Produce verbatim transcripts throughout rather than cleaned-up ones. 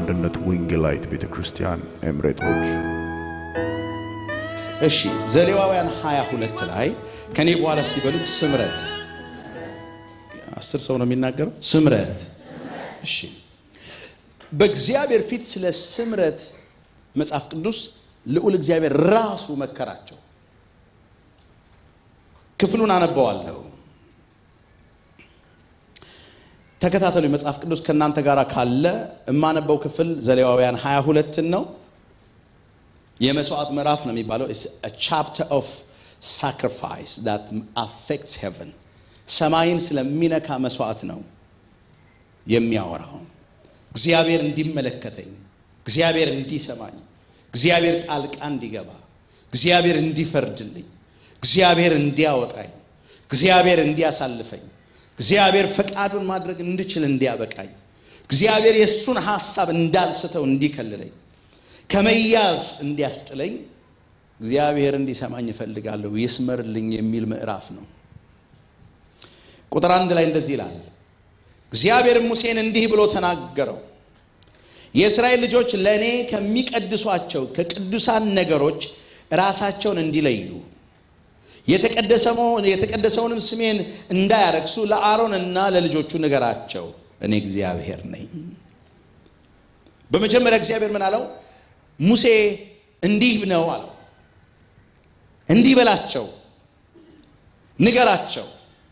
አንድነት ወንጌላዊት ቤተክርስቲያን ኤምሬቶች እሺ ዘሌዋውያን ሃያ ሁለት ላይ ከኔ በኋላ ሲበሉት ስምረት አስር ሰው ነው የሚናገረው ስምረት እሺ በእግዚአብሔር ፊት ስለ ስምረት መጽሐፍ ቅዱስ ልዑል እግዚአብሔር ራሱ መከራቸው ክፍሉን አነባዋለሁ ተከታተሉ መጽሐፍ ቅዱስ ከናንተ ጋር ካለ እማነበው ክፍል ዘሌዋውያን ሃያ ሁለት ነው የመስዋዕት ምዕራፍ ነው የሚባለው is a chapter of sacrifice that affects heaven ሰማይን ስለሚነካ መስዋዕት ነው የሚያወራው እግዚአብሔር እንዲመለከተኝ እግዚአብሔር እንዲሰማኝ እግዚአብሔር ጣልቃ እንዲገባ እግዚአብሔር እንዲፈርድልኝ እግዚአብሔር እንዲያወጣኝ እግዚአብሔር እንዲያሳልፈኝ እግዚአብሔር ፈቃዱን ማድረግ እንድችል እንዲያበቃኝ እግዚአብሔር የሱን ሐሳብ እንዳልስተው እንዲከልለኝ ከመያዝ እንዲያስጥለኝ እግዚአብሔር እንዲሰማኝ ፈልጋለሁ ይስመርልኝ የሚል ምዕራፍ ነው ቁጥር አንድ ላይ እንደዚህ ይላል እግዚአብሔር ሙሴን እንዲህ ብሎ ተናገረው የእስራኤል ልጆች ለኔ ከሚቀድሷቸው ከቅዱሳን ነገሮች ራሳቸውን እንዲለዩ የተቀደሰው የተቀደሰውንም ስሜን እንዳያረክሱ ለአሮንና ለልጆቹ ንገራቸው እኔ እግዚአብሔር ነኝ በመጀመሪያ እግዚአብሔር ምን አለው ሙሴ እንዲህ ነው አለው እንዲህ በላቸው ንገራቸው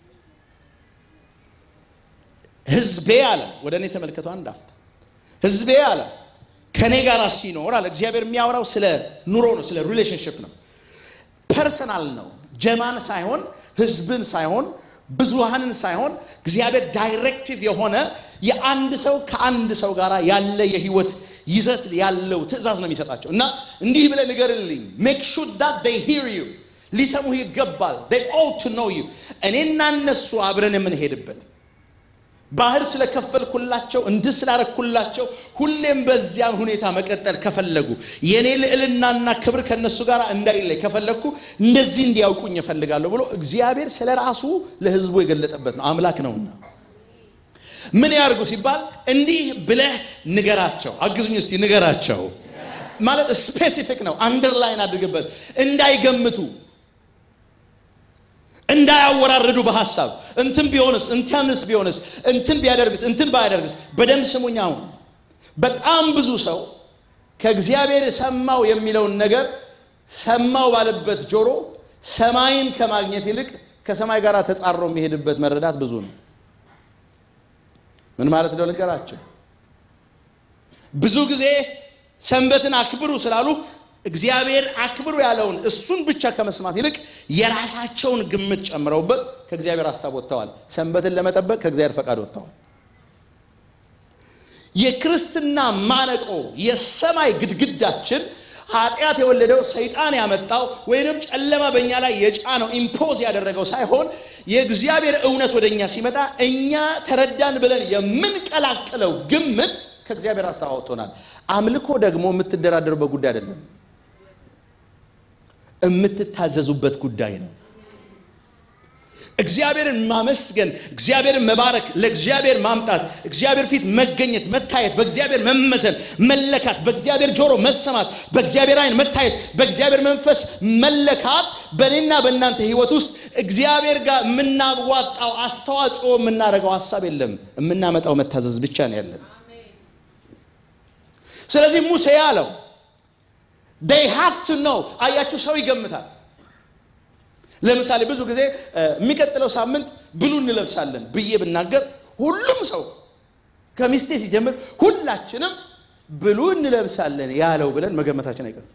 ህዝቤ አለ ወደኔ ተመልከቱ አንድ አፍታ ህዝቤ አለ ከኔ ጋር ሲኖር አለ እግዚአብሔር የሚያወራው ስለ ኑሮ ነው ስለ ሪሌሽንሺፕ ነው ፐርሰናል ነው ጀማን ሳይሆን ህዝብን ሳይሆን ብዙሃንን ሳይሆን እግዚአብሔር ዳይሬክቲቭ የሆነ የአንድ ሰው ከአንድ ሰው ጋር ያለ የህይወት ይዘት ያለው ትእዛዝ ነው የሚሰጣቸው እና እንዲህ ብለ ንገርልኝ make sure that they hear you ሊሰሙ ይገባል they ought to know you እኔና እነሱ አብረን የምንሄድበት ባህር ስለከፈልኩላቸው እንድስላረኩላቸው ሁሌም በዚያ ሁኔታ መቀጠል ከፈለጉ የኔ ልዕልናና ክብር ከነሱ ጋር እንዳይለይ ከፈለኩ እንደዚህ እንዲያውቁኝ ይፈልጋለሁ ብሎ እግዚአብሔር ስለራሱ ለህዝቡ የገለጠበት ነው አምላክ ነውና ምን ያርጉ ሲባል እንዲህ ብለህ ንገራቸው አግዙኝ እስቲ ንገራቸው ማለት ስፔሲፊክ ነው አንደርላይን አድርገበት እንዳይገምቱ እንዳያወራረዱ በሐሳብ እንትን ቢሆንስ እንተንስ ቢሆንስ እንትን ቢያደርግስ እንትን ባያደርግስ በደም ስሙኛው በጣም ብዙ ሰው ከእግዚአብሔር ሰማው የሚለው ነገር ሰማው ባለበት ጆሮ ሰማይን ከማግኘት ይልቅ ከሰማይ ጋር ተጻርሮ የሚሄድበት መረዳት ብዙ ነው ምን ማለት ነው ልንገራችሁ ብዙ ጊዜ ሰንበትን አክብሩ ስላሉ እግዚአብሔር አክብሩ ያለውን እሱን ብቻ ከመስማት ይልቅ የራሳቸውን ግምት ጨምረውበት ከእግዚአብሔር ሐሳብ ወጣዋል ሰንበትን ለመጠበቅ ከእግዚአብሔር ፈቃድ ወጣዋል የክርስትና ማነቆ የሰማይ ግድግዳችን ኃጢአት የወለደው ሰይጣን ያመጣው ወይንም ጨለማ በእኛ ላይ የጫነው ኢምፖዝ ያደረገው ሳይሆን የእግዚአብሔር እውነት ወደኛ ሲመጣ እኛ ተረዳን ብለን የምንቀላቅለው ግምት ከእግዚአብሔር ሐሳብ ወጥቶናል አምልኮ ደግሞ የምትደራደሩበት ጉዳይ አይደለም እምትታዘዙበት ጉዳይ ነው እግዚአብሔርን ማመስገን እግዚአብሔርን መባረክ ለእግዚአብሔር ማምጣት እግዚአብሔር ፊት መገኘት መታየት በእግዚአብሔር መመሰል መለካት በእግዚአብሔር ጆሮ መሰማት በእግዚአብሔር አይን መታየት በእግዚአብሔር መንፈስ መለካት በእኔና በእናንተ ህይወት ውስጥ እግዚአብሔር ጋር ምናዋጣው አስተዋጽኦ ምናረጋው ሐሳብ የለም ምናመጣው መታዘዝ ብቻ ነው ያለን ስለዚህ ሙሴ ያለው they have to know አያችሁ ሰው ይገምታል ለምሳሌ ብዙ ጊዜ የሚቀጥለው ሳምንት ብሉ እንለብሳለን ብዬ ብናገር ሁሉም ሰው ከሚስቴ ሲጀምር ሁላችንም ብሉ እንለብሳለን ያለው ብለን መገመታችን አይቀርም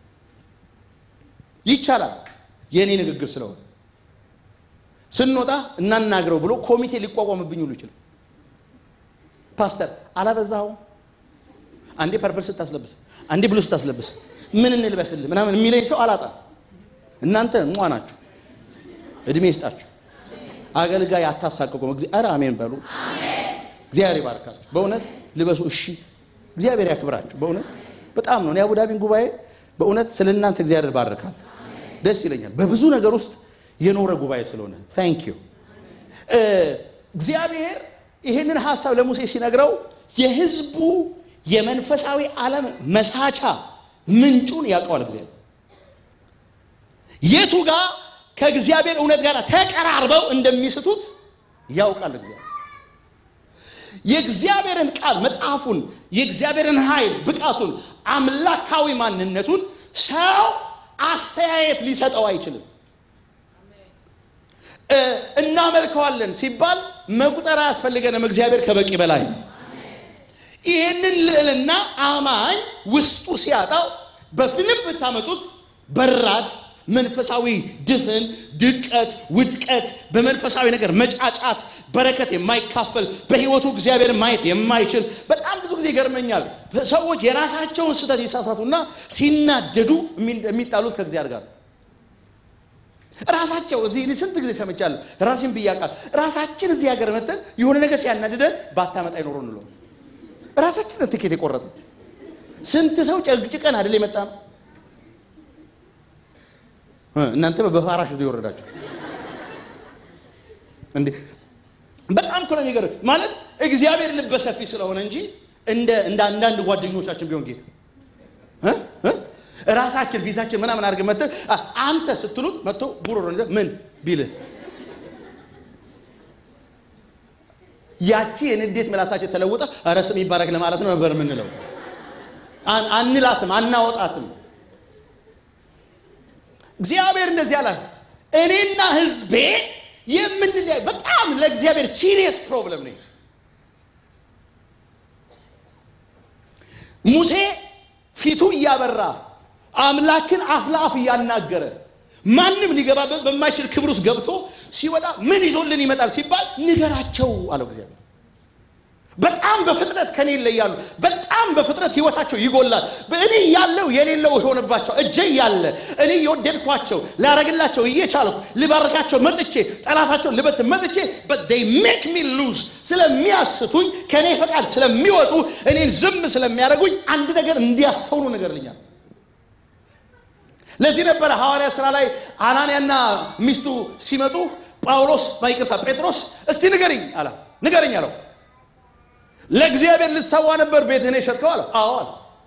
ይቻላል የኔ ንግግር ስለሆነ ስንወጣ እናናግረው ብሎ ኮሚቴ ሊቋቋምብኝ ሁሉ ይችላል ፓስተር አላበዛው አንዴ ፐርፐል ስታስለብስ አንዴ ብሉ ስታስለብስ ምን እንልበስልህ ምናምን የሚለኝ ሰው አላጣ እናንተ እንዋናችሁ እድሜ ይስጣችሁ አገልጋይ አታሳቀቁ እግዚአብሔር አሜን በሉ አሜን እግዚአብሔር ይባርካችሁ በእውነት ልበሱ እሺ እግዚአብሔር ያክብራችሁ በእውነት በጣም ነው ያቡዳቢን ጉባኤ በእውነት ስለእናንተ እግዚአብሔር ባርካል ደስ ይለኛል በብዙ ነገር ውስጥ የኖረ ጉባኤ ስለሆነ thank you እግዚአብሔር ይሄንን ሐሳብ ለሙሴ ሲነግረው የህዝቡ የመንፈሳዊ ዓለም መሳቻ ምንጩን ያውቀዋል እግዚአብሔር። የቱ ጋር ከእግዚአብሔር እውነት ጋር ተቀራርበው እንደሚስቱት ያውቃል እግዚአብሔር። የእግዚአብሔርን ቃል መጽሐፉን የእግዚአብሔርን ኃይል ብቃቱን አምላካዊ ማንነቱን ሰው አስተያየት ሊሰጠው አይችልም። እናመልከዋለን ሲባል መቁጠር አያስፈልገንም። እግዚአብሔር ከበቂ በላይ ነው። ይሄንን ልዕልና አማኝ ውስጡ ሲያጣው በፊልም ብታመጡት በራድ መንፈሳዊ ድፍን ድቀት ውድቀት በመንፈሳዊ ነገር መጫጫት በረከት የማይካፈል በህይወቱ እግዚአብሔር ማየት የማይችል በጣም ብዙ ጊዜ ገርመኛል። ሰዎች የራሳቸውን ስተት ይሳሳቱና ሲናደዱ የሚጣሉት ከእግዚአብሔር ጋር ራሳቸው እዚህ ስንት ጊዜ ሰምቻለሁ። ራሴን ብያቃል። ራሳችን እዚህ ሀገር መተን የሆነ ነገር ሲያናድደን ባታመጣ ይኖር ነው ራሳችን ትኬት የቆረጠ ስንት ሰው ጨግጭቀን አይደል የመጣ እናንተ በፋራሽ ነው ይወረዳችሁ እንዴ? በጣም እኮ ነው የሚገርም ማለት እግዚአብሔር ልበ ሰፊ ስለሆነ እንጂ እንደ እንደ አንዳንድ ጓደኞቻችን ቢሆን ጌታ እ እ ራሳችን ቪዛችን ምናምን አድርገን መጥተን አንተ ስትሉት መጥቶ ጉሮሮ እንደ ምን ቢል ያቺ የንዴት ምላሳችን ተለውጣ አረስም ይባረክ ለማለት ነው ነበር ምንለው። አንላትም አናወጣትም። እግዚአብሔር እንደዚህ አለ እኔና ህዝቤ የምንለይ በጣም ለእግዚአብሔር ሲሪየስ ፕሮብለም ነው። ሙሴ ፊቱ ያበራ አምላክን አፍላፍ ያናገረ ማንንም ሊገባ በማይችል ክብር ውስጥ ገብቶ ሲወጣ ምን ይዞልን ይመጣል ሲባል ንገራቸው አለው እግዚአብሔር። በጣም በፍጥነት ከኔ ይለያሉ። በጣም በፍጥነት ህይወታቸው ይጎላል። በእኔ ያለው የሌለው ሆነባቸው እጄ ያለ እኔ የወደድኳቸው ላረግላቸው እየቻልኩ ልባርካቸው መጥቼ ጠላታቸው ልበት መጥቼ but they make me lose ስለሚያስቱኝ ከኔ ፈቃድ ስለሚወጡ እኔን ዝም ስለሚያደርጉኝ አንድ ነገር እንዲያስተውሉ ነገርልኛል። ለዚህ ነበር ሐዋርያ ሥራ ላይ አናንያና ሚስቱ ሲመጡ ጳውሎስ ማይቅርታ ጴጥሮስ እስቲ ንገሪኝ አላ ንገሪኝ አለው። ለእግዚአብሔር ልትሰዋ ነበር ቤትህን የሸጥከው አለ። አዎ አለ።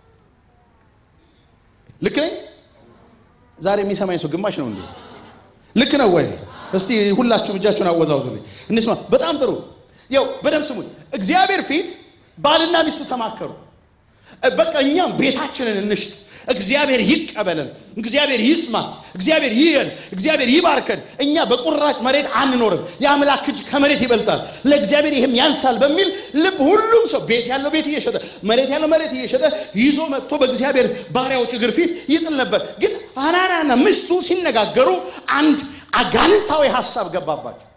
ልክ ነኝ? ዛሬ የሚሰማኝ ሰው ግማሽ ነው እንዴ? ልክ ነው ወይ? እስቲ ሁላችሁም እጃችሁን አወዛውዙልኝ እንስማ። በጣም ጥሩ። ያው በደም ስሙኝ። እግዚአብሔር ፊት ባልና ሚስቱ ተማከሩ። በቃ እኛም ቤታችንን እንሽጥ እግዚአብሔር ይቀበለን እግዚአብሔር ይስማ እግዚአብሔር ይየን እግዚአብሔር ይባርከን እኛ በቁራጭ መሬት አንኖርም ያምላክ እጅ ከመሬት ይበልጣል ለእግዚአብሔር ይሄም ያንሳል በሚል ልብ ሁሉም ሰው ቤት ያለው ቤት እየሸጠ መሬት ያለው መሬት እየሸጠ ይዞ መጥቶ በእግዚአብሔር ባሪያዎች እግር ፊት ይጥል ነበር። ግን አናንያና ሚስቱ ሲነጋገሩ አንድ አጋንንታዊ ሐሳብ ገባባቸው።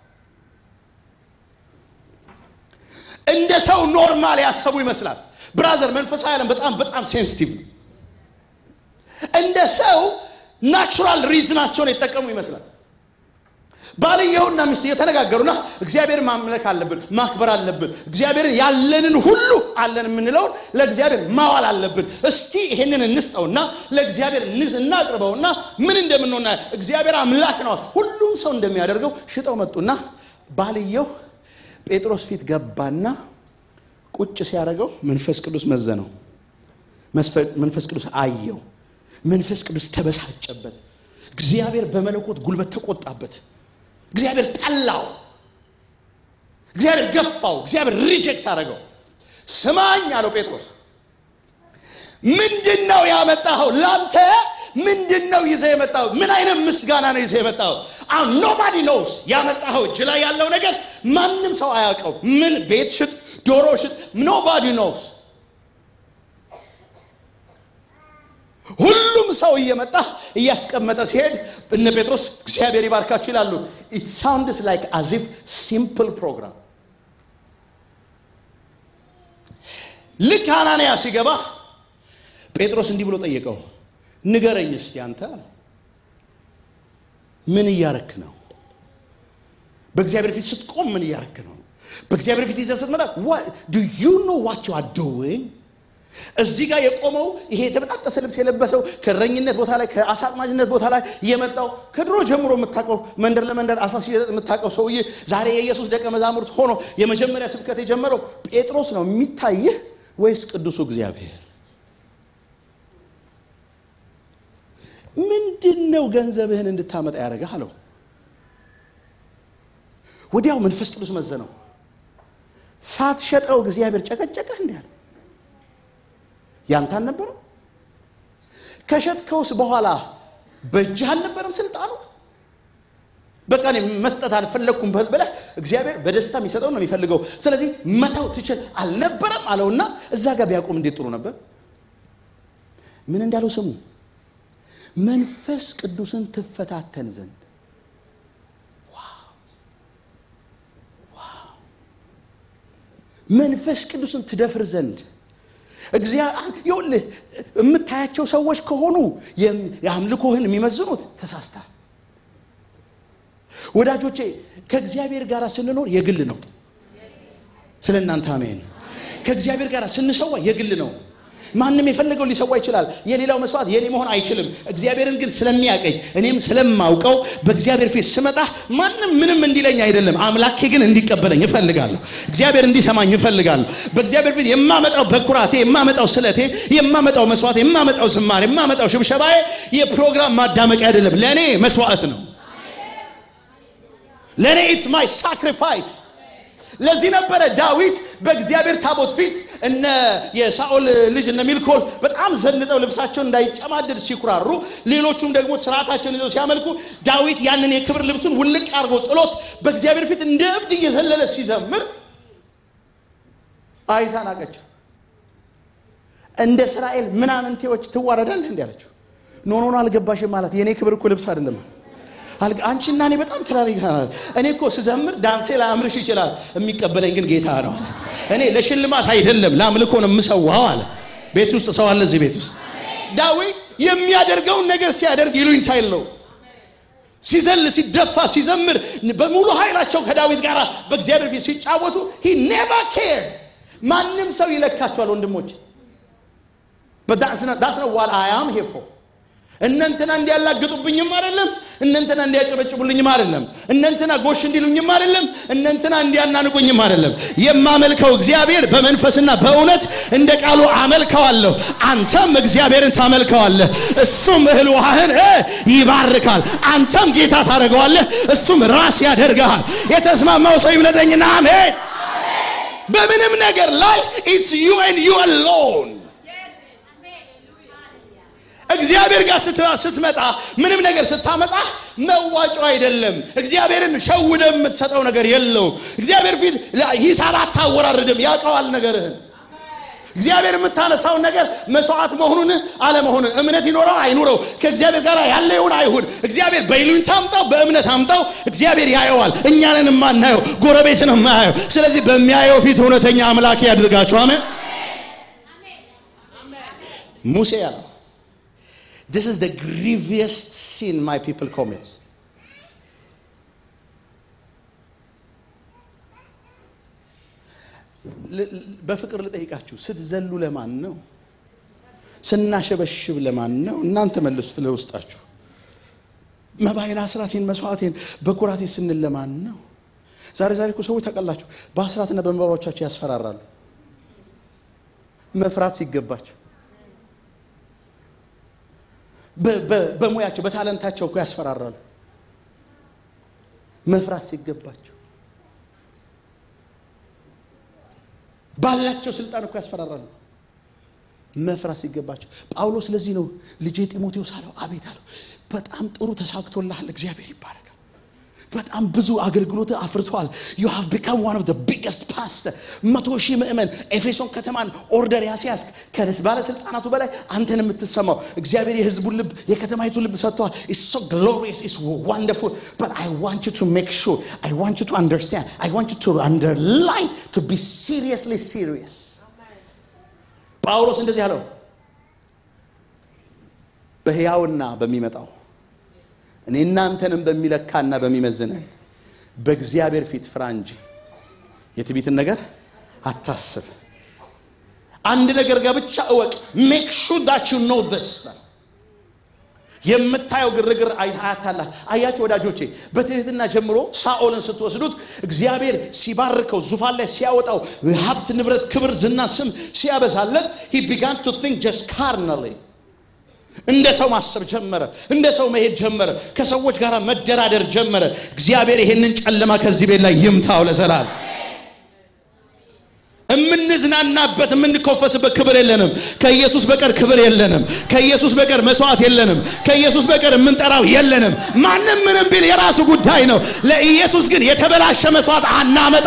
እንደ ሰው ኖርማል ያሰቡ ይመስላል። ብራዘር መንፈሳዊ ዓለም በጣም በጣም ሴንሲቲቭ ነው። እንደ ሰው ናቹራል ሪዝናቸውን ይተቀሙ ይመስላል። ባልየውና ሚስት እየተነጋገሩና እግዚአብሔር ማምለክ አለብን ማክበር አለብን እግዚአብሔርን ያለንን ሁሉ አለን ምንለው ለእግዚአብሔር ማዋል አለብን እስቲ ይሄንን እንስጠውና ለእግዚአብሔር እናቅርበውና ምን እንደምንሆና እግዚአብሔር አምላክ ነው ሁሉም ሰው እንደሚያደርገው ሽጠው መጡና ባልየው ጴጥሮስ ፊት ገባና ቁጭ ሲያደርገው መንፈስ ቅዱስ መዘነው። መንፈስ ቅዱስ አየው። መንፈስ ቅዱስ ተበሳጨበት። እግዚአብሔር በመለኮት ጉልበት ተቆጣበት። እግዚአብሔር ጠላው። እግዚአብሔር ገፋው። እግዚአብሔር ሪጀክት አደረገው። ስማኝ አለው ጴጥሮስ ምንድነው ያመጣው ላንተ ምንድነው ይዘህ የመጣው ምን አይነት ምስጋና ነው ይዘህ የመጣው? አው nobody knows ያመጣው እጅ ላይ ያለው ነገር ማንንም ሰው አያውቀው። ምን ቤት ሽጥ ዶሮ ሽጥ nobody knows ሁሉም ሰው እየመጣ እያስቀመጠ ሲሄድ እነ ጴጥሮስ እግዚአብሔር ይባርካችሁ ይላሉ። it sounds like as if simple program ልክ አናንያ ሲገባ ጴጥሮስ እንዲህ ብሎ ጠየቀው ንገረኝ እስቲ አንተ ምን እያረክ ነው? በእግዚአብሔር ፊት ስትቆም ምን እያረክ ነው? በእግዚአብሔር ፊት ይዘህ ስትመጣ what do you know what you are doing? እዚህ ጋር የቆመው ይሄ ተበጣጠሰ ልብስ የለበሰው ከረኝነት ቦታ ላይ ከአሳጥማጅነት ቦታ ላይ የመጣው ከድሮ ጀምሮ የምታቀው መንደር ለመንደር አሳስ የምታቀው ሰውዬ ዛሬ የኢየሱስ ደቀ መዛሙርት ሆኖ የመጀመሪያ ስብከት የጀመረው ጴጥሮስ ነው የሚታየው ወይስ ቅዱሱ እግዚአብሔር? ምንድነው ገንዘብህን እንድታመጣ ያደረገህ አለው። ወዲያው መንፈስ ቅዱስ መዘነው። ሳትሸጠው እግዚአብሔር ጨቀጨቀህ እንዴ አለ። ያንተ አልነበረም? ከሸጥከውስ በኋላ በእጅህ አልነበረም ስልጣኑ? በቃ እኔ መስጠት አልፈለኩም ብለህ እግዚአብሔር በደስታ የሚሰጠው ነው የሚፈልገው። ስለዚህ መተው ትችል አልነበረም አለውና እዛ ጋር ቢያቆም እንዴት ጥሩ ነበር። ምን እንዳለው ስሙ። መንፈስ ቅዱስን ትፈታተን ዘንድ ዋው ዋው መንፈስ ቅዱስን ትደፍር ዘንድ እግዚአብሔር ይኸውልህ የምታያቸው ሰዎች ከሆኑ የአምልኮህን የሚመዝኑት ተሳስታ ወዳጆቼ ከእግዚአብሔር ጋር ስንኖር የግል ነው። ስለናንተ አሜን። ከእግዚአብሔር ጋር ስንሰዋ የግል ነው። ማንንም የፈለገው ሊሰዋ ይችላል። የሌላው መስዋዕት የኔ መሆን አይችልም። እግዚአብሔርን ግን ስለሚያቀኝ እኔም ስለማውቀው በእግዚአብሔር ፊት ስመጣ ማንንም ምንም እንዲለኝ አይደለም። አምላኬ ግን እንዲቀበለኝ እፈልጋለሁ። እግዚአብሔር እንዲሰማኝ እፈልጋለሁ። በእግዚአብሔር ፊት የማመጣው በኩራቴ የማመጣው ስለቴ የማመጣው መስዋዕት የማመጣው ዝማሬ የማመጣው ሽብሸባዬ የፕሮግራም ማዳመቂያ አይደለም። ለኔ መስዋዕት ነው። ለኔ it's my sacrifice። ለዚህ ነበር ዳዊት በእግዚአብሔር ታቦት ፊት እነ የሳኦል ልጅ እነ ሚልኮል በጣም ዘንጠው ልብሳቸው እንዳይጨማደድ ሲኩራሩ ሌሎቹም ደግሞ ስርዓታቸውን ይዘው ሲያመልኩ ዳዊት ያንን የክብር ልብሱን ውልቅ አርጎ ጥሎት በእግዚአብሔር ፊት እንደ እብድ እየዘለለ ሲዘምር አይታናቀቸው። እንደ እስራኤል ምናምንቴዎች ትዋረዳለህ እንዴ አለችው። ኖ ኖ ኖ አልገባሽም ማለት የኔ ክብር እኮ ልብስ አይደለም። አንቺና እኔ በጣም ተራሪካናል። እኔ እኮ ስዘምር ዳንሴ ላምርሽ ይችላል የሚቀበለኝ ግን ጌታ ነው አለ። እኔ ለሽልማት አይደለም ለአምልኮ ነው የምሰዋው አለ። ቤት ውስጥ ሰው አለ እዚህ ቤት ውስጥ። ዳዊት የሚያደርገው ነገር ሲያደርግ ይሉኝታ የለው። ሲዘል ሲደፋ ሲዘምር በሙሉ ኃይላቸው ከዳዊት ጋር በእግዚአብሔር ፊት ሲጫወቱ he never cared። ማንንም ሰው ይለካቸዋል ወንድሞች። but that's not that's not what I am here for። እነንተና እንዲያላግጡብኝም አይደለም እነንተና እንዲያጨበጭቡልኝም አይደለም እነንተና ጎሽ እንዲሉኝም አይደለም እነንተና እንዲያናንቁኝም አይደለም። የማመልከው እግዚአብሔር በመንፈስና በእውነት እንደ ቃሉ አመልከዋለሁ። አንተም እግዚአብሔርን ታመልከዋለህ። እሱም እህል ውሃህን ይባርካል። አንተም ጌታ ታደርገዋለህ። እሱም ራስ ያደርጋል። የተስማማው ሰው ይብለጠኝና አሜን። በምንም ነገር ላይ it's you and you alone። እግዚአብሔር ጋር ስትመጣ ምንም ነገር ስታመጣ መዋጮ አይደለም። እግዚአብሔርን ሸውደ የምትሰጠው ነገር የለው። እግዚአብሔር ፊት ሂሳብ አታወራርድም። ያውቀዋል ነገርህን። እግዚአብሔር የምታነሳው ነገር መስዋዕት መሆኑን አለ መሆኑን እምነት ይኖረው አይኖረው ከእግዚአብሔር ጋር ያለ ይሁን አይሁን እግዚአብሔር በይሉኝ ታምጣው በእምነት አምጣው እግዚአብሔር ያየዋል። እኛንን ማናየው ጎረቤትን ማያየው። ስለዚህ በሚያየው ፊት እውነተኛ አምላክ ያድርጋችሁ። አሜን አሜን። ሙሴ ያለው this is the grievous sin my people commits። በፍቅር ልጠይቃችሁ ስትዘሉ ለማን ነው? ስናሸበሽብ ለማን ነው? እናንተ መልሱት ለውስጣችሁ። መባይና አስራቴን መስዋዕቴን በኩራቴ ስንል ለማን ነው? ዛሬ ዛሬ እኮ ሰዎች ተቀላችሁ በአስራትና በመባዎቻቸው ያስፈራራሉ መፍራት ሲገባቸው። በሙያቸው በታለንታቸው እኮ ያስፈራራሉ መፍራት ሲገባቸው። ባላቸው ስልጣን እኮ ያስፈራራሉ መፍራት ሲገባቸው። ጳውሎስ ለዚህ ነው ልጄ ጢሞቴዎስ አለው አቤት አለው በጣም ጥሩ ተሳክቶልሃል እግዚአብሔር ይባረክ። በጣም ብዙ አገልግሎት አፍርቷል። you have become one of the biggest pastor። መቶ ሺህ ምእመን ኤፌሶን ከተማን ኦርደር ያስያዝ ከነስ ባለስልጣናቱ በላይ አንተን የምትሰማው እግዚአብሔር የሕዝቡን ልብ የከተማይቱን ልብ ሰጥቷል። it's so glorious, it's wonderful, but I want you to make sure, I want you to understand, I want you to underline, to be seriously serious። ጳውሎስ እንደዚህ አለው በሕያውና በሚመጣው እኔ እናንተንም በሚለካና በሚመዝነን በእግዚአብሔር ፊት ፍራ እንጂ የትዕቢትን ነገር አታስብ። አንድ ነገር ጋር ብቻ እወቅ። make sure that you know this። የምታየው ግርግር አይታታላ አያችሁ ወዳጆቼ በትህትና ጀምሮ ሳኦልን ስትወስዱት እግዚአብሔር ሲባርከው ዙፋን ላይ ሲያወጣው ሀብት ንብረት ክብር ዝና ስም ሲያበዛለት he began to think just carnally እንደ ሰው ማሰብ ጀመረ እንደ ሰው መሄድ ጀመረ ከሰዎች ጋር መደራደር ጀመረ እግዚአብሔር ይሄንን ጨለማ ከዚህ ቤት ላይ ይምታው ለዘላለም እምንዝናናበት እምንኮፈስበት ክብር የለንም ከኢየሱስ በቀር ክብር የለንም ከኢየሱስ በቀር መስዋዕት የለንም ከኢየሱስ በቀር ምንጠራው የለንም ማንንም ምንም ቢል የራሱ ጉዳይ ነው ለኢየሱስ ግን የተበላሸ መስዋዕት አናመጣ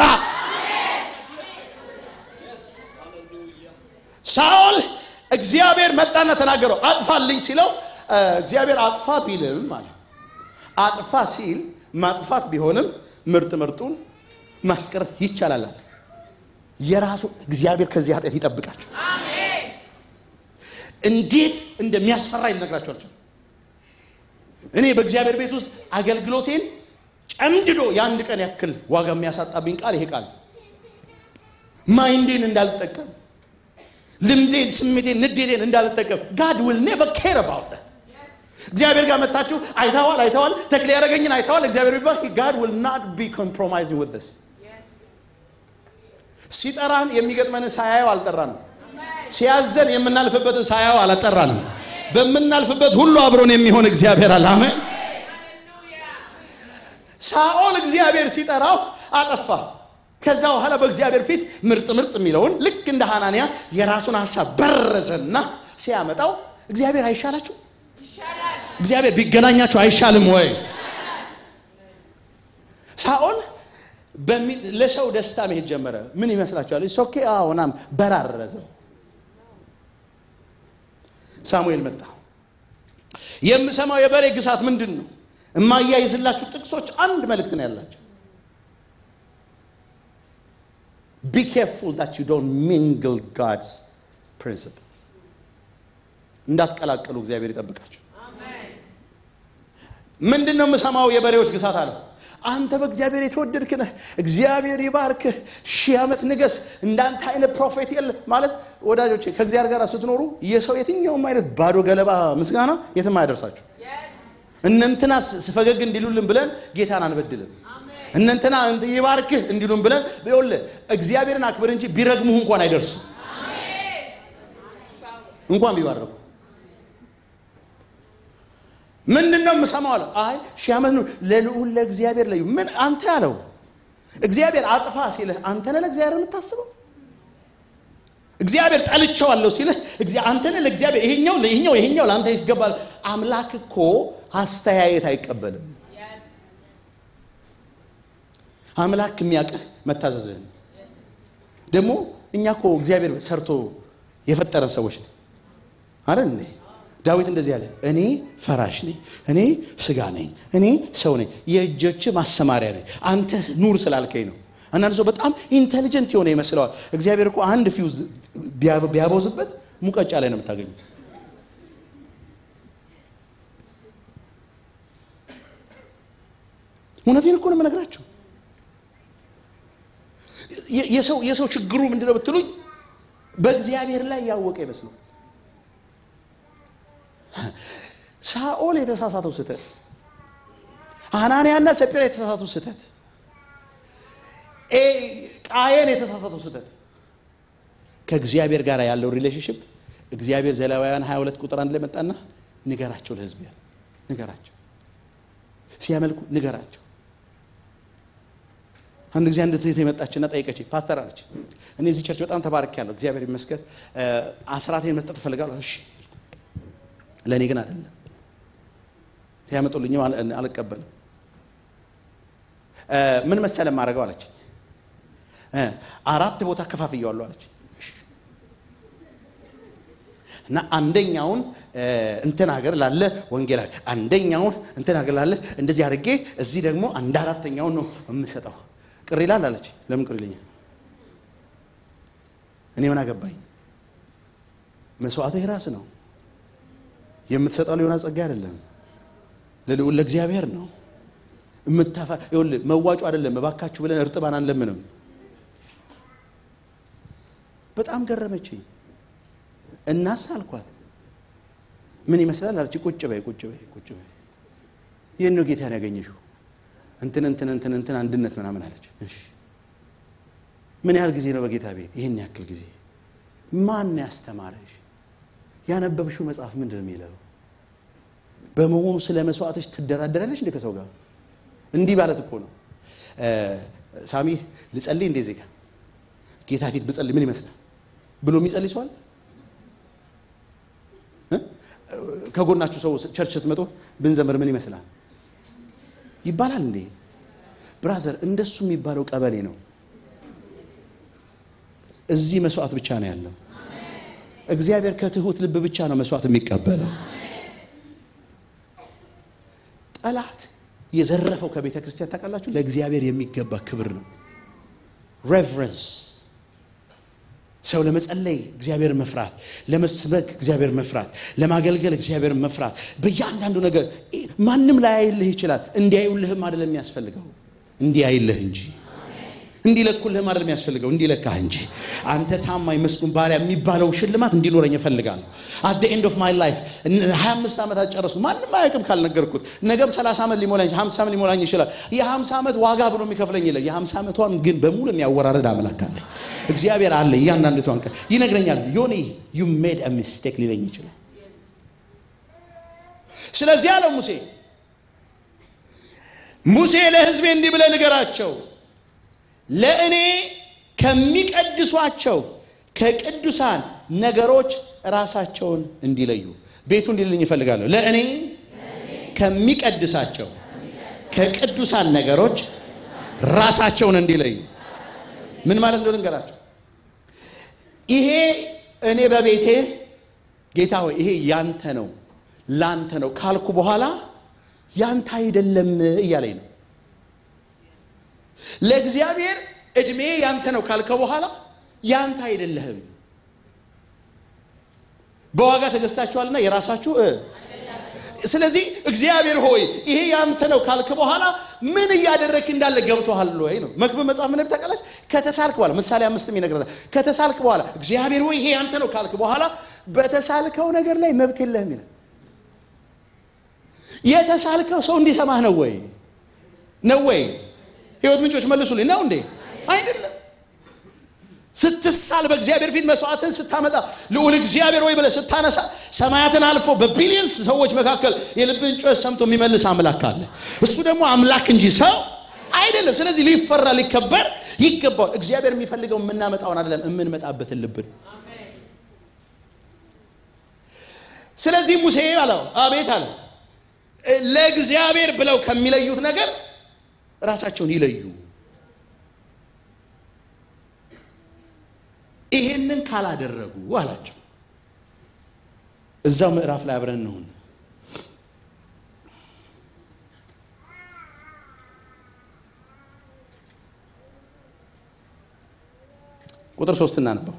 ሳኦል እግዚአብሔር መጣና ተናገረው አጥፋልኝ ሲለው እግዚአብሔር አጥፋ ቢልም ማለት አጥፋ ሲል ማጥፋት ቢሆንም ምርጥ ምርጡን ማስቀረት ይቻላል የራሱ እግዚአብሔር ከዚህ ኃጢአት ይጠብቃችሁ አሜን እንዴት እንደሚያስፈራ ይነግራችኋል እኔ በእግዚአብሔር ቤት ውስጥ አገልግሎቴን ጨምድዶ ያንድ ቀን ያክል ዋጋ የሚያሳጣብኝ ቃል ይሄ ቃል ማይንዴን እንዳልጠቀም ልምዴን ስሜቴን ንዴቴን እንዳልጠቀም God will never care about that እግዚአብሔር ጋር መጣችሁ አይታዋል አይታዋል ተክለ ያረጋኝን አይታዋል እግዚአብሔር ቢባል God will not be compromising with this ሲጠራን የሚገጥመን ሳያዩ አልጠራንም ሲያዘን የምናልፍበትን ሳያዩ አላጠራንም በመናልፍበት ሁሉ አብሮን የሚሆን እግዚአብሔር አለ አሜን ሳኦል እግዚአብሔር ሲጠራው አጠፋ ከዛ በኋላ በእግዚአብሔር ፊት ምርጥ ምርጥ የሚለውን ልክ እንደ ሐናንያ የራሱን ሐሳብ በረዘና ሲያመጣው እግዚአብሔር አይሻላችሁ ይሻላል እግዚአብሔር ቢገናኛችሁ አይሻልም ወይ ሳኦል ለሰው ደስታ መሄድ ጀመረ ምን ይመስላችኋል ሶኬ አውናም በራረዘው ሳሙኤል መጣ የምሰማው የበሬ ግሳት ምንድነው እማያይዝላችሁ ጥቅሶች አንድ መልእክት ነው ያላችሁ be careful that you don't mingle God's principles እንዳትቀላቀሉ እግዚአብሔር ይጠብቃችሁ አሜን ምንድነው የምሰማው የበሬዎች ግሳት አለ አንተ በእግዚአብሔር የተወደድክ ነህ እግዚአብሔር ይባርክ ሺህ ዓመት ንገስ እንዳንተ አይነት ፕሮፌት የለ ማለት ወዳጆቼ ከእግዚአብሔር ጋር ስትኖሩ የሰው የትኛውም አይነት ባዶ ገለባ ምስጋና የትም አይደርሳችሁ እንንተና ስፈገግ እንዲሉልን ብለን ጌታን አንበድልም እንንተና እንት ይባርክ እንዲሉን ብለን በይወለ እግዚአብሔርን አክብር እንጂ ቢረግሙህ እንኳን አይደርስ አሜን እንኳን ቢባርኩ ምንድነው የምሰማው አለ አይ ሺህ ዓመት ነው ለልዑል ለእግዚአብሔር ለዩ ምን አንተ ያለው እግዚአብሔር አጥፋ ሲልህ አንተ ነህ ለእግዚአብሔር የምታስበው እግዚአብሔር ጠልቼዋለሁ ሲልህ እግዚአብሔር አንተ ነህ ለእግዚአብሔር ይሄኛው ለይሄኛው ይሄኛው ለአንተ ይገባል አምላክ እኮ አስተያየት አይቀበልም አምላክ የሚያቀህ መታዘዝህ ደግሞ እኛኮ እግዚአብሔር ሰርቶ የፈጠረ ሰዎች ነን አይደል ዳዊት እንደዚህ ያለ እኔ ፈራሽ ነኝ እኔ ስጋ ነኝ እኔ ሰው ነኝ የእጆች ማሰማሪያ ነኝ አንተ ኑር ስላልከኝ ነው አንዳንድ ሰው በጣም ኢንተሊጀንት የሆነ ይመስላል እግዚአብሔር እኮ አንድ ፊውዝ ቢያቦዝበት ሙቀጫ ላይ ነው የምታገኙት እውነቴን እኮ ነው የምነግራችሁ የሰው የሰው ችግሩ ምንድነው ብትሉኝ በእግዚአብሔር ላይ ያወቀ ይመስላል ሳኦል የተሳሳተው ስህተት ሐናንያና ሰጲራ የተሳሳተው ስህተት ኤ ቃየን የተሳሳተው ስህተት ከእግዚአብሔር ጋር ያለው ሪሌሽንሺፕ እግዚአብሔር ዘሌዋውያን ሃያ ሁለት ቁጥር አንድ ላይ መጣና ንገራቸው ለሕዝብ ያለ ንገራቸው ሲያመልኩ ንገራቸው አንድ ጊዜ አንድ ትህት የመጣችና ጠይቀችኝ ፓስተር አለች እኔ እዚህ ቸርች በጣም ተባርኬያለሁ እግዚአብሔር ይመስገን አስራቴን መስጠት ፈልጋለሁ እሺ ለኔ ግን አይደለም ሲያመጡልኝ አልቀበልም ምን መሰለም ማረጋው አለች አራት ቦታ ከፋፍየዋለሁ አለች እና አንደኛውን እንትን ሀገር ላለ ወንጌላ አንደኛውን እንትን ሀገር ላለ እንደዚህ አድርጌ እዚህ ደግሞ አንድ አራተኛውን ነው የምሰጠው ቅር ይላል አለች ለምን ቅር ይለኛል እኔ ምን አገባኝ መስዋዕት ይራስ ነው የምትሰጣው ሊሆን አጸጋ አይደለም ለልዑል ለእግዚአብሔር ነው እምታፋ ይወል መዋጮ አይደለም ባካችሁ ብለን እርጥባን አንለምንም በጣም ገረመችኝ እናስ አልኳት ምን ይመስላል አለች ቁጭ በይ ቁጭ በይ ቁጭ በይ የት ነው ጌታን ያገኘሽው እንትን እንትን እንትን እንትን አንድነት ምናምን አለች እሺ ምን ያህል ጊዜ ነው በጌታ ቤት ይሄን ያክል ጊዜ ማን ያስተማረሽ ያነበብሽው መጽሐፍ ምንድነው የሚለው በመሆኑ ስለ መስዋዕትሽ ትደራደራለሽ እንደ ከሰው ጋር እንዲህ ማለት እኮ ነው ሳሚ ልጸልይ እንደዚህ ጋር ጌታ ፊት ብጸልይ ምን ይመስላል ብሎ የሚጸልይ ሰው አለ ከጎናችሁ ሰው ቸርች ስትመጡ ብንዘምር ምን ይመስላል ይባላል እንዴ ብራዘር እንደሱ የሚባለው ቀበሌ ነው እዚህ መስዋዕት ብቻ ነው ያለው እግዚአብሔር ከትሁት ልብ ብቻ ነው መስዋዕት የሚቀበለው ጠላት የዘረፈው ከቤተ ክርስቲያን ታውቃላችሁ ለእግዚአብሔር የሚገባ ክብር ነው reverence ሰው ለመጸለይ እግዚአብሔር መፍራት ለመስበክ እግዚአብሔር መፍራት ለማገልገል እግዚአብሔር መፍራት በእያንዳንዱ ነገር ማንንም ላይ አይልህ ይችላል እንዲያዩልህም አይደለም የሚያስፈልገው እንዲያይልህ እንጂ እንዲለኩልህም አይደለም የሚያስፈልገው እንዲለካህ እንጂ አንተ ታማኝ መስኩን ባሪያ የሚባለው ሽልማት እንዲኖረኝ እፈልጋለሁ at the end of my life ሃያ አምስት ዓመት አጨረስኩ ማንንም አያውቅም ካልነገርኩት ነገም ሰላሳ ዓመት ሊሞላኝ ሃምሳ ዓመት ሊሞላኝ ይችላል የ50 ዓመት ዋጋ ብሎ የሚከፍለኝ ይላል የ50 ዓመቷን ግን በሙሉ የሚያወራረድ አምላክ አለ እግዚአብሔር አለ ያንዳንዱን ቀን ይነግረኛል ዮኒ you made a mistake ሊለኝ ይችላል ስለዚህ አለ ሙሴ ሙሴ ለሕዝቤ እንዲህ ብለህ ንገራቸው ለእኔ ከሚቀድሷቸው ከቅዱሳን ነገሮች ራሳቸውን እንዲለዩ ቤቱ እንዲልኝ ይፈልጋለሁ ለእኔ ከሚቀድሳቸው ከቅዱሳን ነገሮች ራሳቸውን እንዲለዩ ምን ማለት እንደሆነ እንገራችሁ ይሄ እኔ በቤቴ ጌታ ሆይ ይሄ ያንተ ነው ላንተ ነው ካልኩ በኋላ ያንተ አይደለም እያለኝ ነው ለእግዚአብሔር እድሜ ያንተ ነው ካልከው በኋላ ያንተ አይደለም በዋጋ ተገዝታችኋልና የራሳችሁ ስለዚህ እግዚአብሔር ሆይ ይሄ ያንተ ነው ካልከ በኋላ ምን ያደረክ እንዳለ ገብቶሃል ወይ ነው መክብብ መጽሐፍ ምን ተቀላሽ ከተሳልክ በኋላ ምሳሌ አምስትም ይነግራል ከተሳልክ በኋላ እግዚአብሔር ሆይ ይሄ ያንተ ነው ካልከ በኋላ በተሳልከው ነገር ላይ መብት የለህም ይላል የተሳልከው ሰው እንዲሰማህ ነው ወይ ነው ወይ ህይወት ምንጮች መልሱልኝ ነው እንዴ አይደለም ስትሳል በእግዚአብሔር ፊት መስዋዕትን ስታመጣ ለኡል እግዚአብሔር ወይ ብለህ ስታነሳ ሰማያትን አልፎ በቢሊየንስ ሰዎች መካከል የልብን ጮህ ሰምቶ የሚመልስ አምላክ አለ እሱ ደግሞ አምላክ እንጂ ሰው አይደለም ስለዚህ ሊፈራ ሊከበር ይገባል እግዚአብሔር የሚፈልገው ምናመጣውን አይደለም እምንመጣበትን ልብ ነው ስለዚህ ሙሴ አለው አቤት አለ ለእግዚአብሔር ብለው ከሚለዩት ነገር ራሳቸውን ይለዩ ይሄንን ካላደረጉ አላቸው እዛው ምዕራፍ ላይ አብረን ነው ቁጥር ሶስት እናነበው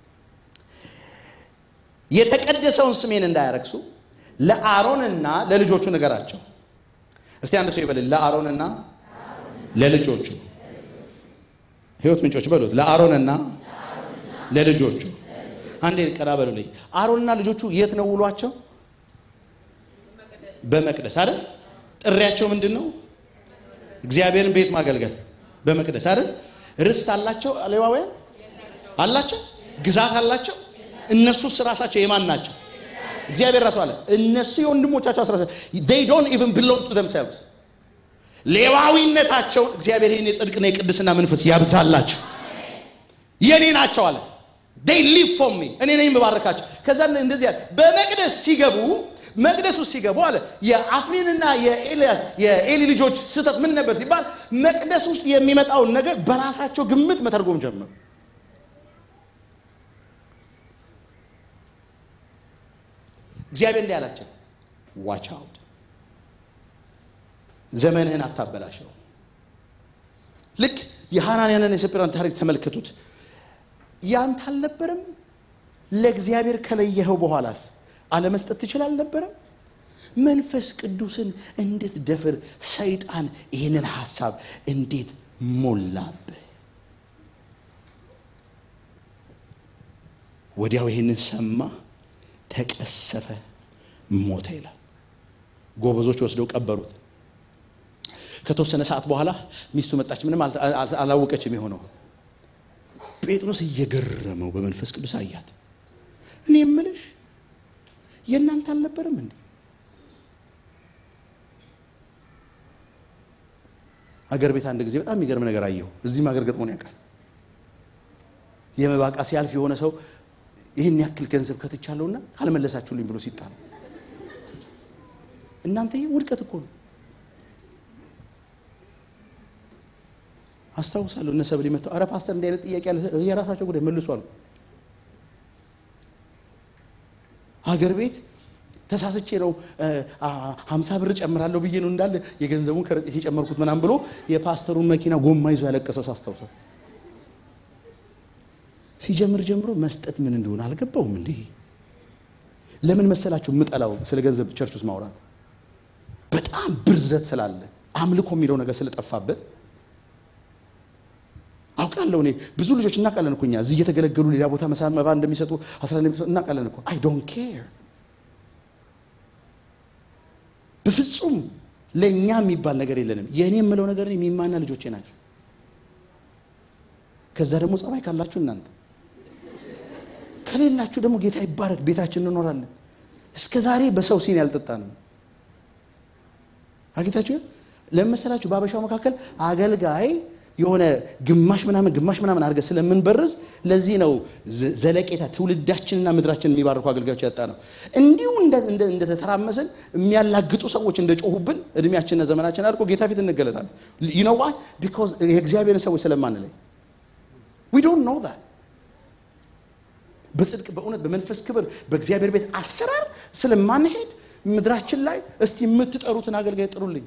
የተቀደሰውን ስሜን እንዳያረክሱ ለአሮንና ለልጆቹ ነገራቸው እስቲ አንድ ሰው ይበል ለአሮንና ለልጆቹ ህይወት ምንጮች በሉት ለአሮንና ለልጆቹ አንዴ ቀራበሉልኝ አሮንና ልጆቹ የት ነው ውሏቸው በመቅደስ አይደል ጥሪያቸው ምንድነው እግዚአብሔርን ቤት ማገልገል በመቅደስ አይደል ርስት አላቸው ሌዋውያን አላቸው ግዛት አላቸው እነሱ ራሳቸው የማን ናቸው እግዚአብሔር ራሱ አለ እነሱ የወንድሞቻቸው አስራ they don't even belong to themselves ሌዋዊነታቸው እግዚአብሔር ይሄን የጽድቅና የቅድስና መንፈስ ያብዛላችሁ የኔ ናቸው አለ they live for me እኔ ነኝ መባረካቸው ከዛ እንደዚህ ያለ በመቅደስ ሲገቡ መቅደሱ ሲገቡ አለ የአፍኒንና የኤልያስ የኤሊ ልጆች ስተት ምን ነበር ሲባል መቅደስ ውስጥ የሚመጣው ነገር በራሳቸው ግምት መተርጎም ጀመሩ እግዚአብሔር እንዲህ አላቸው watch out ዘመንህን አታበላሽው ልክ የሐናንያና የሰጲራን ታሪክ ተመልከቱት ያንተ አልነበረም ለእግዚአብሔር ከለየኸው በኋላስ አለመስጠት ትችላል ነበር መንፈስ ቅዱስን እንዴት ደፍር ሰይጣን ይሄንን ሐሳብ እንዴት ሞላብህ ወዲያው ይሄንን ሰማ ተቀሰፈ ሞተ ይላል። ጎበዞች ወስደው ቀበሩት። ከተወሰነ ሰዓት በኋላ ሚስቱ መጣች። ምንም አላወቀችም የሆነው። ጴጥሮስ እየገረመው በመንፈስ ቅዱስ አያት። እኔ የምልሽ የእናንተ አልነበረም እንዴ? አገር ቤት አንድ ጊዜ በጣም የሚገርም ነገር አየሁ። እዚህም አገር ገጥሞኝ ያውቃል። የመባቃ ሲያልፍ የሆነ ሰው ይሄን ያክል ገንዘብ ከትቻለውና ካልመለሳችሁልኝ ብሎ ሲጣል እናንተ ውድቀት እኮ ነው። አስታውሳለሁ እነ ሰብል መጣው። አረ ፓስተር እንደ አይነት ጥያቄ ያለ የራሳቸው ጉዳይ መልሱ አሉ። አገር ቤት ተሳስቼ ነው ሃምሳ ብር ጨምራለሁ ብዬ ነው እንዳለ የገንዘቡን ከረጢት የጨመርኩት ምናም ብሎ የፓስተሩን መኪና ጎማ ይዞ ያለቀሰው አስታውሳለሁ። ሲጀምር ጀምሮ መስጠት ምን እንደሆነ አልገባውም እንዴ? ለምን መሰላችሁ ምጠላው ስለ ገንዘብ ቸርች ውስጥ ማውራት? በጣም ብርዘት ስላለ አምልኮ የሚለው ነገር ስለጠፋበት አውቃለሁ። እኔ ብዙ ልጆች እናቃለን እኮ እኛ እዚህ እየተገለገሉ ሌላ ቦታ መሳም መባ እንደሚሰጡ አስራ እንደሚሰጡ እናቃለን እኮ። አይ ዶንት ኬር። በፍጹም ለኛ የሚባል ነገር የለንም። የኔ የምለው ነገር የሚማና ልጆቼ ናቸው። ከዛ ደግሞ ጸባይ ካላችሁ እናንተ ከሌላችሁ ደግሞ ጌታ ይባረክ ቤታችን እንኖራለን። እስከ ዛሬ በሰው ሲን ያልጠጣነው አግታችሁ ለምሳሌላችሁ ባበሻው መካከል አገልጋይ የሆነ ግማሽ ምናምን ግማሽ ምናምን አርገ ስለምን በርዝ ለዚህ ነው ዘለቄታ ትውልዳችንና ምድራችንን የሚባርኩ አገልጋዮች ያጣ ነው። እንዲሁ እንደ እንደ ተተራመሰን የሚያላግጡ ሰዎች እንደጮሁብን እድሜያችንና ዘመናችን አልቆ ጌታ ፊት እንገለጣለን። you know why? because የእግዚአብሔርን ሰዎች ስለማንለይ we don't know that። በጽድቅ በእውነት በመንፈስ ክብር በእግዚአብሔር ቤት አሰራር ስለማንሄድ ምድራችን ላይ እስቲ የምትጠሩትን አገልጋይ ጥሩልኝ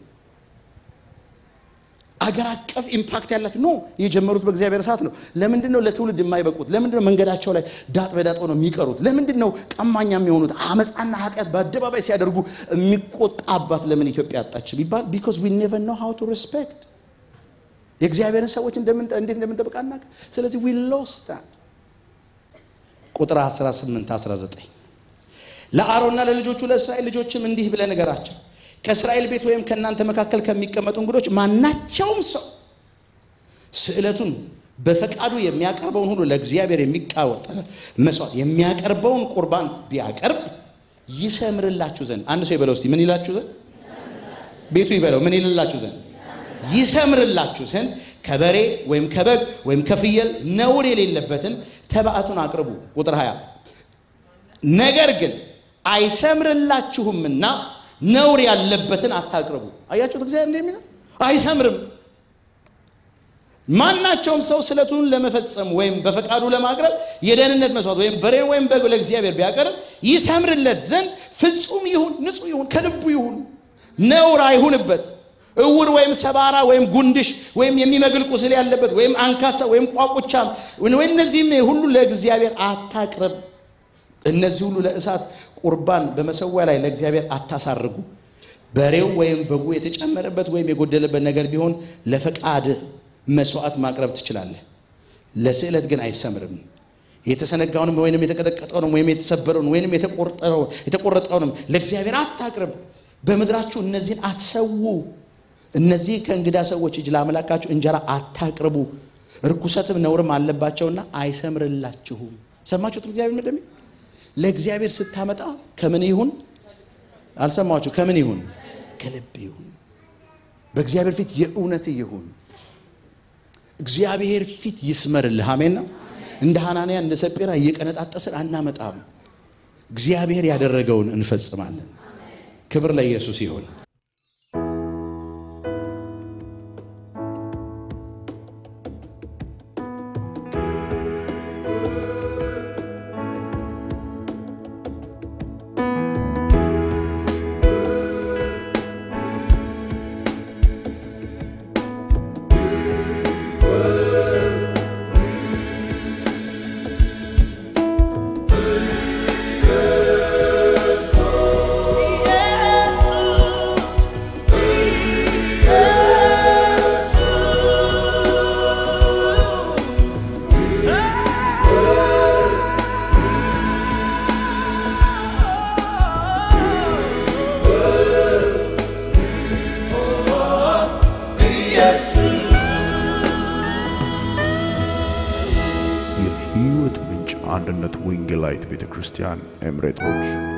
አገር አቀፍ ኢምፓክት ያላችሁ ነው የጀመሩት በእግዚአብሔር ሰዓት ነው። ለምንድን ነው ለትውልድ የማይበቁት? ለምንድን ነው መንገዳቸው ላይ ዳጥ በዳጥ ነው የሚቀሩት? ለምንድን ነው ቀማኛ የሚሆኑት? አመጻና ኃጢያት በአደባባይ ሲያደርጉ የሚቆጣባት ለምን ኢትዮጵያ አጣች ቢባል because we never know how to respect የእግዚአብሔርን ሰዎች እንደምን እንዴት እንደምንጠብቃና ስለዚህ we lost that። ቁጥር አስራ ስምንት አስራ ዘጠኝ ለአሮንና ለልጆቹ ለእስራኤል ልጆችም እንዲህ ብለህ ንገራቸው ከእስራኤል ቤት ወይም ከናንተ መካከል ከሚቀመጡ እንግዶች ማናቸውም ሰው ስዕለቱን በፈቃዱ የሚያቀርበውን ሁሉ ለእግዚአብሔር የሚቃወጥ መስዋዕት የሚያቀርበውን ቁርባን ቢያቀርብ ይሰምርላችሁ ዘንድ አንድ ሰው ይበለው እስቲ ምን ይላችሁ ዘንድ ቤቱ ይበለው ምን ይላችሁ ዘንድ ይሰምርላችሁ ዘንድ ከበሬ ወይም ከበግ ወይም ከፍየል ነውር የሌለበትን ተባዕቱን አቅርቡ። ቁጥር ሃያ ነገር ግን አይሰምርላችሁምና ነውር ያለበትን አታቅርቡ። አያችሁት እግዚአብሔር እንደሚለው አይሰምርም። ማናቸውም ሰው ስለቱን ለመፈጸም ወይም በፈቃዱ ለማቅረብ የደህንነት መስዋዕት ወይም በሬ ወይም በግ ለእግዚአብሔር ቢያቀርብ ይሰምርለት ዘንድ ፍጹም ይሁን ንጹህ ይሁን ከልቡ ይሁን ነውር አይሁንበት። እውር ወይም ሰባራ ወይም ጉንድሽ ወይም የሚመግል ቁስል ያለበት ወይም አንካሳ ወይም ቋቁቻም ወይ እነዚህም ሁሉ ለእግዚአብሔር አታቅርብ። እነዚህ ሁሉ ለእሳት ቁርባን በመሰዊያ ላይ ለእግዚአብሔር አታሳርጉ። በሬው ወይም በጉ የተጨመረበት ወይም የጎደለበት ነገር ቢሆን ለፈቃድ መስዋዕት ማቅረብ ትችላለህ። ለስዕለት ግን አይሰምርም። የተሰነጋውንም ወይንም የተቀጠቀጠውንም ወይም የተሰበረውን ወይንም የተቆረጠውን የተቆረጠውንም ለእግዚአብሔር አታቅርብ። በመድራችሁ እነዚህን አትሰዉ። እነዚህ ከእንግዳ ሰዎች እጅ ለአምላካችሁ እንጀራ አታቅርቡ። ርኩሰትም ነውርም አለባቸውና አይሰምርላችሁም። ሰማችሁት? እግዚአብሔር እንደሚ ለእግዚአብሔር ስታመጣ ከምን ይሁን አልሰማችሁ? ከምን ይሁን? ከልብ ይሁን። በእግዚአብሔር ፊት የእውነት ይሁን። እግዚአብሔር ፊት ይስመርልህ። አሜን ነው። እንደ ሐናንያ እንደ ሰጴራ እየቀነጣጠስን አናመጣም። እግዚአብሔር ያደረገውን እንፈጽማለን። ክብር ለኢየሱስ ይሁን። አንድነት ወንጌላዊት ቤተክርስቲያን ኤምሬቶች